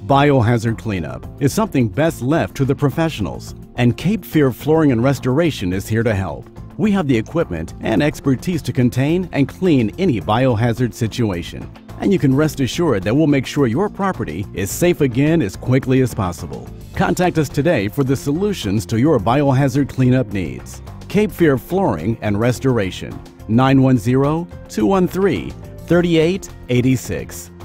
Biohazard cleanup is something best left to the professionals, and Cape Fear Flooring and Restoration is here to help. We have the equipment and expertise to contain and clean any biohazard situation. And you can rest assured that we'll make sure your property is safe again as quickly as possible. Contact us today for the solutions to your biohazard cleanup needs. Cape Fear Flooring and Restoration, 910-213-3886.